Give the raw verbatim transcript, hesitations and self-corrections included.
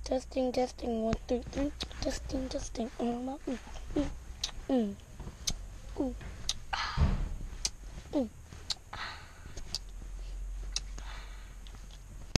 Testing, testing, one, two, three. Testing, testing. Mm, mm, mm, mm.